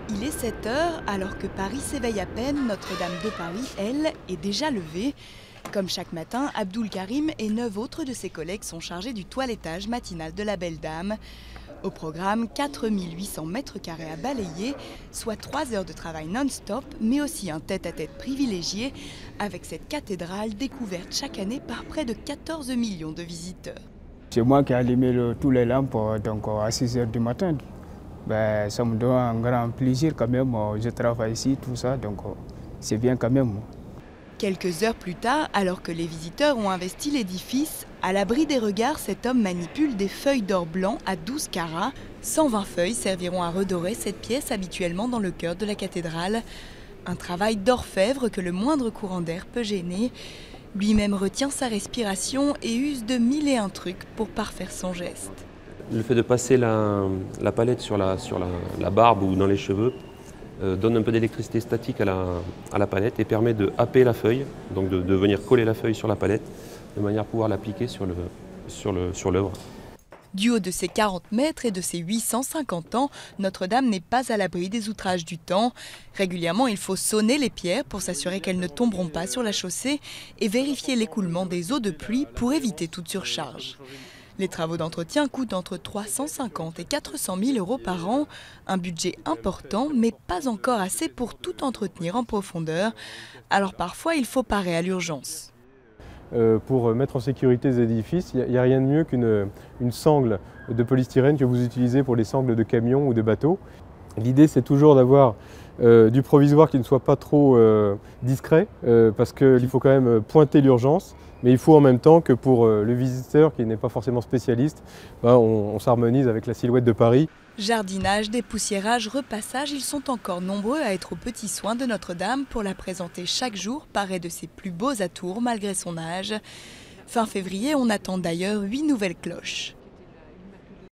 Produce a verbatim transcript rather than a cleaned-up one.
Il est sept heures, alors que Paris s'éveille à peine, Notre-Dame de Paris, elle, est déjà levée. Comme chaque matin, Abdoul Karim et neuf autres de ses collègues sont chargés du toilettage matinal de la Belle Dame. Au programme, quatre mille huit cents mètres carrés à balayer, soit trois heures de travail non-stop, mais aussi un tête-à-tête privilégié avec cette cathédrale découverte chaque année par près de quatorze millions de visiteurs. C'est moi qui ai allumé le, tous les lampes donc, à six heures du matin. Ben, ça me donne un grand plaisir quand même. Je travaille ici, tout ça, donc c'est bien quand même. Quelques heures plus tard, alors que les visiteurs ont investi l'édifice, à l'abri des regards, cet homme manipule des feuilles d'or blanc à douze carats. cent vingt feuilles serviront à redorer cette pièce habituellement dans le cœur de la cathédrale. Un travail d'orfèvre que le moindre courant d'air peut gêner. Lui-même retient sa respiration et use de mille et un trucs pour parfaire son geste. Le fait de passer la, la palette sur, la, sur la, la barbe ou dans les cheveux euh, donne un peu d'électricité statique à la, à la palette et permet de happer la feuille, donc de, de venir coller la feuille sur la palette, de manière à pouvoir l'appliquer sur le, sur le, sur l'œuvre. Du haut de ses quarante mètres et de ses huit cent cinquante ans, Notre-Dame n'est pas à l'abri des outrages du temps. Régulièrement, il faut sonner les pierres pour s'assurer qu'elles ne tomberont pas sur la chaussée et vérifier l'écoulement des eaux de pluie pour éviter toute surcharge. Les travaux d'entretien coûtent entre trois cent cinquante et quatre cent mille euros par an, un budget important mais pas encore assez pour tout entretenir en profondeur. Alors parfois, il faut parer à l'urgence. Euh, pour mettre en sécurité les édifices, il n'y a, a rien de mieux qu'une une sangle de polystyrène que vous utilisez pour les sangles de camions ou de bateaux. L'idée, c'est toujours d'avoir euh, du provisoire qui ne soit pas trop euh, discret, euh, parce qu'il faut quand même pointer l'urgence, mais il faut en même temps que pour euh, le visiteur qui n'est pas forcément spécialiste, ben, on, on s'harmonise avec la silhouette de Paris. Jardinage, dépoussiérage, repassage, ils sont encore nombreux à être aux petits soins de Notre-Dame pour la présenter chaque jour parée de ses plus beaux atours malgré son âge. Fin février, on attend d'ailleurs huit nouvelles cloches.